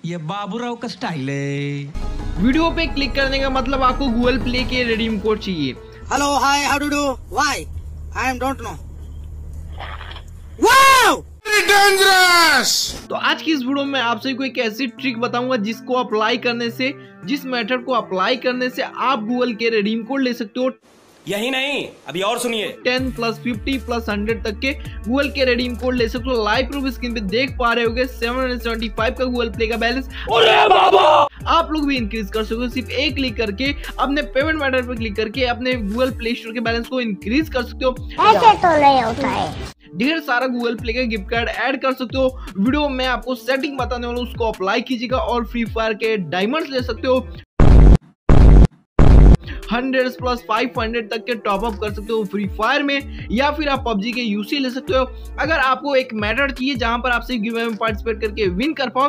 ये बाबूराव का स्टाइल है। वीडियो पे क्लिक करने का मतलब आपको गूगल प्ले के रिडीम कोड चाहिए। Hello hi how do do why I am don't know wow dangerous. तो आज की इस वीडियो में आपसे कोई एक ऐसी ट्रिक बताऊंगा जिसको अप्लाई करने से, जिस मेथड को अप्लाई करने से आप गूगल के रिडीम कोड ले सकते हो। यही नहीं, अभी और सुनिए, 10 प्लस 50 प्लस 100 तक के गूगल के रिडीम कोड ले सकते हो। लाइव प्रूफ स्क्रीन पे देख पा रहे होगे 775 का गूगल प्ले का बैलेंस। अरे बाबा, आप लोग भी इंक्रीज कर सकते हो सिर्फ एक क्लिक करके। अपने पेमेंट मेथड पर क्लिक करके अपने गूगल प्ले स्टोर के बैलेंस को इंक्रीज कर सकते हो। ऐसे तो नहीं होता है। ढेर सारा गूगल प्ले का गिफ्ट कार्ड ऐड कर सकते हो। वीडियो में आपको सेटिंग बताने वाला हूं, उसको अप्लाई कीजिएगा और फ्री फायर के डायमंड्स ले सकते हो। 100 प्लस 500 तक के टॉप अप कर सकते हो फ्री फायर में, या फिर आप पबजी के यूसी ले सकते हो। अगर आपको एक मेथड चाहिए जहां पर आपसे गिव अवे में पार्टिसिपेट करके विन कर पाओ,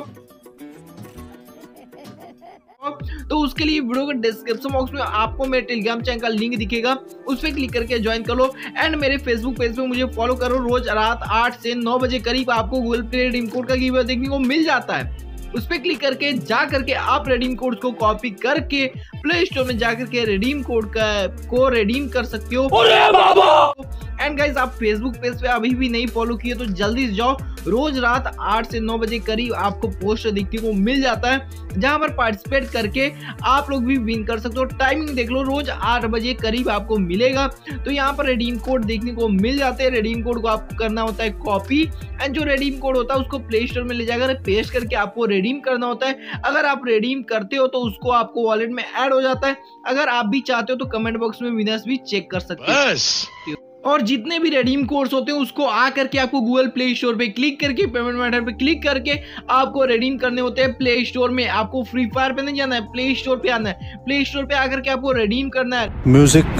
तो उसके लिए वीडियो के डिस्क्रिप्शन बॉक्स में आपको मेरे टेलीग्राम चैनल का लिंक दिखेगा, उस पर क्लिक करके ज्वाइन कर लो। एंड मेरे फेसबुक पेज पे मुझे फॉलो करो। रोज रात 8 से 9 बजे करीब आपको गूगल प्ले रिडीम कोड का गिव अवे देखने को मिल जाता है। उस पर क्लिक करके जा करके आप रिडीम कोड को कॉपी करके प्ले स्टोर में जाकर के रिडीम कोड को रिडीम कर सकते हो। अरे बाबा, एंड गाइस, आप फेसबुक पेज पे अभी भी नहीं फॉलो किए तो जल्दी से जाओ। रोज रात 8 से 9 बजे करीब आपको पोस्ट देखने को मिल जाता है, जहां पर पार्टिसिपेट करके आप लोग भी विन कर सकते हो। टाइमिंग देख लो, रोज 8 बजे करीब आपको मिलेगा। तो यहाँ पर रिडीम कोड देखने को मिल जाते हैं। रिडीम कोड को आपको करना होता है कॉपी, एंड जो रिडीम कोड होता है उसको प्ले स्टोर में ले जाकर पेस्ट करके आपको रिडीम करना होता है। अगर आप रिडीम करते हो तो उसको आपको वॉलेट में ऐड हो जाता है। अगर आप भी चाहते हो तो कमेंट बॉक्स में विनर्स भी चेक कर सकते हो। और जितने भी रिडीम कोड्स होते हैं उसको आकर के आपको गूगल प्ले स्टोर पे क्लिक करके, पेमेंट मेथड पे क्लिक करके आपको रिडीम करने होते हैं प्ले स्टोर में। आपको फ्री फायर पे नहीं जाना है, प्ले स्टोर पे आना है। प्ले स्टोर पे आकर के आपको रिडीम करना है। म्यूजिक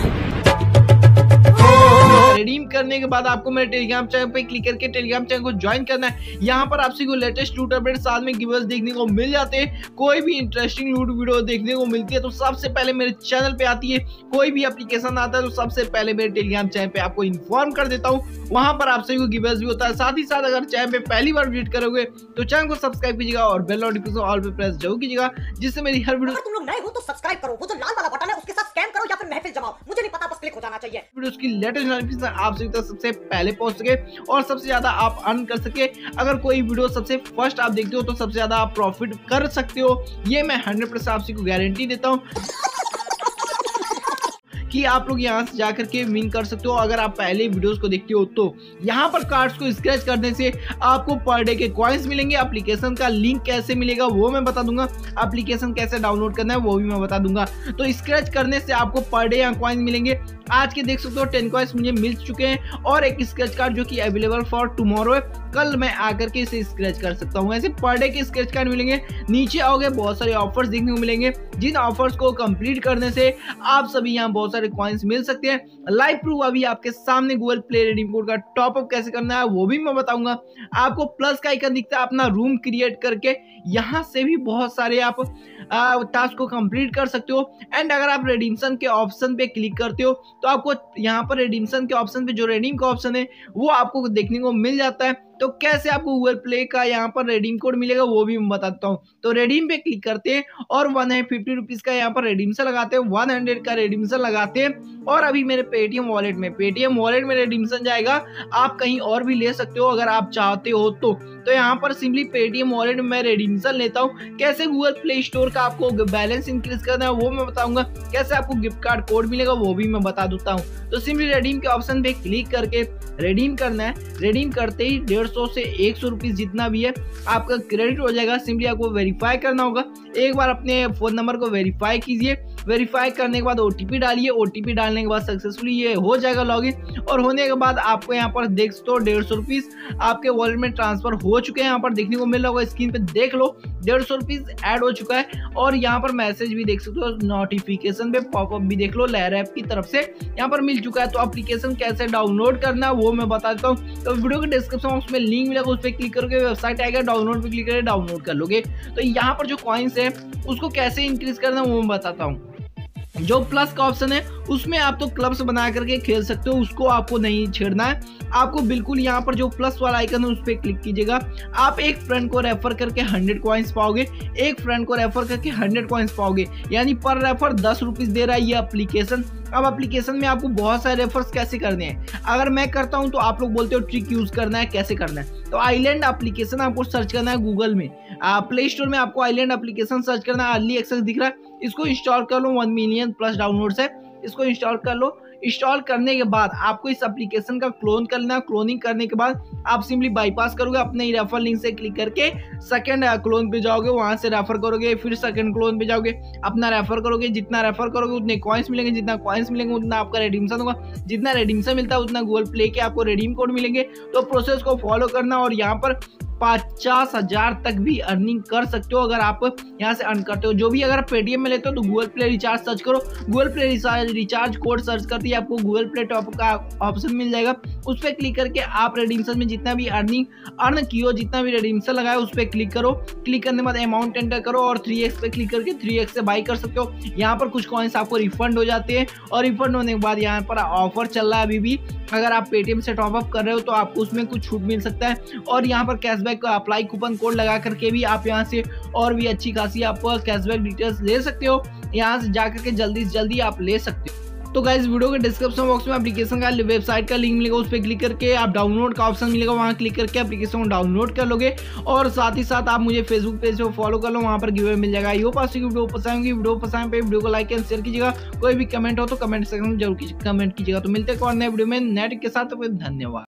रिडीम करने के बाद आपको मेरे टेलीग्राम चैनल पे क्लिक करके टेलीग्राम चैनल को ज्वाइन करना है। यहाँ पर आपसे कोई लेटेस्ट लूट अपडेट साथ में गिवर्स देखने को मिल जाते हैं। कोई भी इंटरेस्टिंग लूट वीडियो देखने को मिलती है तो सबसे पहले मेरे चैनल पे आती है। कोई भी एप्लीकेशन आता है तो सबसे पहले मेरे टेलीग्राम चैनल पे आपको इन्फॉर्म कर देता हूँ। वहां पर आपसे कोई गिवर्स भी होता है। साथ ही साथ अगर चैनल पे पहली बार विजिट करोगे तो चैनल को सब्सक्राइब कीजिएगा और बेल नोटिफिकेशन ऑल पे प्रेस जरूर कीजिएगा, जिससे मेरी हर वीडियो, अगर तुम लोग नए हो तो सब्सक्राइब करो, वो जो लाल वाला बटन है उसके साथ स्कैम करो या फिर महफिल जमाओ, मुझे नहीं पता, बस क्लिक हो जाना चाहिए। वीडियोस की लेटेस्ट नोटिफिकेशन आप सभी तक सबसे पहले पहुंच सके और सबसे ज्यादा आप अर्न कर सके। अगर कोई वीडियो सबसे फर्स्ट आप देखते हो तो सबसे ज्यादा आप प्रॉफिट कर सकते हो। ये मैं 100% आप सभी को गारंटी देता हूँ कि आप लोग यहाँ से जाकर के विन कर सकते हो। अगर आप पहले वीडियोस को देखते हो तो यहाँ पर कार्ड्स को स्क्रैच करने से आपको पर डे के कॉइन्स मिलेंगे। एप्लीकेशन का लिंक कैसे मिलेगा वो मैं बता दूंगा। एप्लीकेशन कैसे डाउनलोड करना है वो भी मैं बता दूंगा। तो स्क्रैच करने से आपको पर डे यहाँ कॉइन मिलेंगे। आज के देख सकते हो 10 कॉइन्स मुझे मिल चुके हैं और एक स्क्रैच कार्ड जो कि अवेलेबल फॉर टुमारो है। कल मैं आकर के इसे स्क्रैच कर सकता हूँ। ऐसे पर डे के स्क्रैच कार्ड मिलेंगे। नीचे आओगे बहुत सारे ऑफर्स देखने को मिलेंगे, जिन ऑफर्स को कंप्लीट करने से आप सभी यहाँ बहुत सारे कॉइन्स मिल सकते हैं। लाइव प्रूफ अभी आपके सामने गूगल प्ले रिडीम कोड का टॉप अप कैसे करना है वो भी मैं बताऊंगा। आपको प्लस का आइकन दिखता है, अपना रूम क्रिएट करके यहाँ से भी बहुत सारे आप टास्क को कंप्लीट कर सकते हो। एंड अगर आप रिडीम्शन के ऑप्शन पे क्लिक करते हो तो आपको यहाँ पर रिडीम्शन के ऑप्शन पे जो रिडीम का ऑप्शन है वो आपको देखने को मिल जाता है। तो कैसे आपको गूगल प्ले का यहाँ पर रिडीम कोड मिलेगा वो भी मैं बताता हूँ। तो रिडीम पे क्लिक करते हैं और 150 रुपीज का यहाँ पर रिडीम्शन लगाते हैं, 100 का रिडीम्शन लगाते हैं। और अभी मेरे पेटीएम वॉलेट में रिडीम्शन जाएगा। आप कहीं और भी ले सकते हो अगर आप चाहते हो तो यहाँ पर सिंपली पेटीएम वॉलेट में रिडीम्शन लेता हूँ। कैसे गूगल प्ले स्टोर का आपको बैलेंस इंक्रीज करना है वो मैं बताऊंगा। कैसे आपको गिफ्ट कार्ड कोड मिलेगा वो भी मैं बता देता हूँ। तो सिंपली रिडीम के ऑप्शन पे क्लिक करके रिडीम करना है। रिडीम करते ही 150 से 100 रुपीज जितना भी है आपका क्रेडिट हो जाएगा। सिंपली आपको वेरीफाई करना होगा। एक बार अपने फोन नंबर को वेरीफाई कीजिए। वेरीफाई करने के बाद ओटीपी डालिए। ओटीपी डालने के बाद सक्सेसफुली ये हो जाएगा लॉगिन। और होने के बाद आपको यहाँ पर देख सकते हो 150 रुपीज आपके वॉलेट में ट्रांसफर हो चुके हैं। यहाँ पर देखने को मिल रहा होगा, स्क्रीन पे देख लो 150 रुपीज ऐड हो चुका है। और यहाँ पर मैसेज भी देख सकते हो, नोटिफिकेशन पे पॉपअप भी देख लो, लहर ऐप की तरफ से यहाँ पर मिल चुका है। तो एप्लीकेशन कैसे डाउनलोड करना है वो मैं बता देता हूँ। तो वीडियो के डिस्क्रिप्शन बॉक्स में लिंक मिलेगा, उस पर क्लिक करके वेबसाइट आएगा, डाउनलोड पे क्लिक करके डाउनलोड कर लोगे। तो यहाँ पर जो कॉइन्स है उसको कैसे इंक्रीज करना है वो मैं बताता हूँ। जो प्लस का ऑप्शन है उसमें आप तो क्लब्स बना करके खेल सकते हो, उसको आपको नहीं छेड़ना है। आपको बिल्कुल यहाँ पर जो प्लस वाला आइकन है उस पर क्लिक कीजिएगा। आप एक फ्रेंड को रेफर करके 100 कॉइन्स पाओगे, एक फ्रेंड को रेफर करके 100 कॉइन्स पाओगे, यानी पर रेफर 10 रुपीज दे रहा है ये एप्लीकेशन। अब एप्लीकेशन में आपको बहुत सारे रेफर्स कैसे करने हैं, अगर मैं करता हूं तो आप लोग बोलते हो ट्रिक यूज करना है, कैसे करना है। तो आइलैंड एप्लीकेशन आपको सर्च करना है गूगल में, प्ले स्टोर में आपको आइलैंड एप्लीकेशन सर्च करना है। अर्ली एक्सेस दिख रहा है, इसको इंस्टॉल कर लो, 1 मिलियन प्लस डाउनलोड्स है, इसको इंस्टॉल कर लो। इंस्टॉल करने के बाद आपको इस एप्लीकेशन का क्लोन करना है। क्लोनिंग करने के बाद आप सिंपली बाईपास करोगे, अपने ही रेफर लिंक से क्लिक करके सेकंड क्लोन पे जाओगे, वहां से रेफर करोगे, फिर सेकंड क्लोन पे जाओगे, अपना रेफर करोगे। जितना रेफर करोगे उतने कॉइन्स मिलेंगे, जितना कॉइन्स मिलेंगे उतना आपका रेडीम्सन होगा, जितना रेडीम्सन मिलता है उतना गूगल प्ले के आपको रेडीम कोड मिलेंगे। तो प्रोसेस को फॉलो करना और यहाँ पर 50,000 तक भी अर्निंग कर सकते हो अगर आप यहाँ से अर्न करते हो। जो भी अगर पेटीएम में लेते हो तो गूगल प्ले रिचार्ज सर्च करो, Google Play recharge code search करते ही आपको गूगल प्ले टॉप का ऑप्शन मिल जाएगा, उस पर क्लिक करके आप रेडीम्सन में जितना भी अर्न की हो, जितना भी रेडीम्सन लगाए उस पर क्लिक करो। क्लिक करने के बाद अमाउंट एंटर करो और 3x पे क्लिक करके 3x से बाई कर सकते हो। यहाँ पर कुछ कॉइन्स आपको रिफंड हो जाते हैं और रिफंड होने के बाद यहाँ पर ऑफर चल रहा है अभी भी, अगर आप पेटीएम से टॉपअप कर रहे हो तो आपको उसमें कुछ छूट मिल सकता है। और यहाँ पर कैशबैक का अप्लाई कूपन कोड लगा करके भी आप यहाँ से और भी अच्छी खासी आप कैशबैक डिटेल्स ले सकते हो, यहाँ से जाकर के जल्दी से जल्दी आप ले सकते हो। तो गाइस वीडियो के डिस्क्रिप्शन बॉक्स में एप्लीकेशन का वेबसाइट का लिंक मिलेगा, उस पर क्लिक करके आप डाउनलोड का ऑप्शन मिलेगा, वहां क्लिक करके एप्लीकेशन को डाउनलोड कर लोगे। और साथ ही साथ आप मुझे फेसबुक पेज पे फॉलो कर लो, वहां पर गिव अवे मिल जाएगा। यो पास की वीडियो पसंद आएगी, वीडियो पसंद पे वीडियो को लाइक एंड शेयर कीजिएगा। कोई भी कमेंट हो तो कमेंट सेक्शन में जरूर कमेंट कीजिएगा। तो मिलते हैं और नए वीडियो में नेट के साथ, धन्यवाद।